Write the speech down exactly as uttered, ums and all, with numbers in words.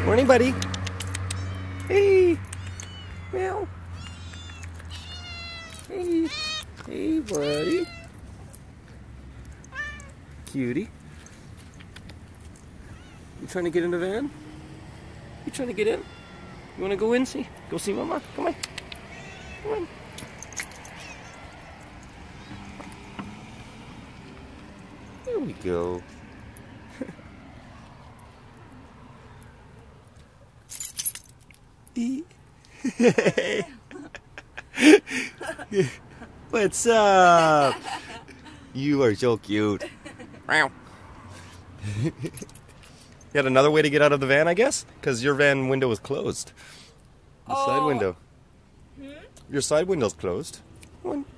Morning, buddy. Hey. Meow. Hey. Hey, buddy. Cutie. You trying to get in the van? You trying to get in? You want to go in? See? Go see Mama? Come on. Come on. There we go. What's up? You are so cute. You had another way to get out of the van, I guess? Because your van window is closed. The oh. side window. Hmm? Your side window's closed. Come on.